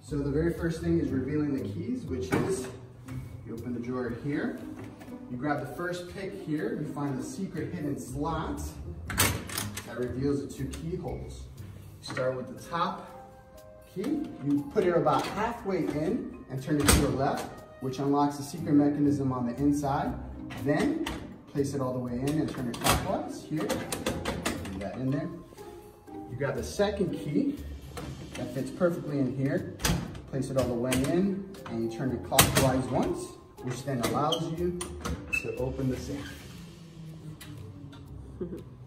So the very first thing is revealing the keys, which is, you open the drawer here, you grab the first pick here, you find the secret hidden slot that reveals the 2 keyholes. You start with the top key, you put it about halfway in and turn it to the left, which unlocks the secret mechanism on the inside. Then place it all the way in and turn it clockwise here, leave that in there. You grab the second key that fits perfectly in here, place it all the way in, and you turn it clockwise once, which then allows you to open the safe.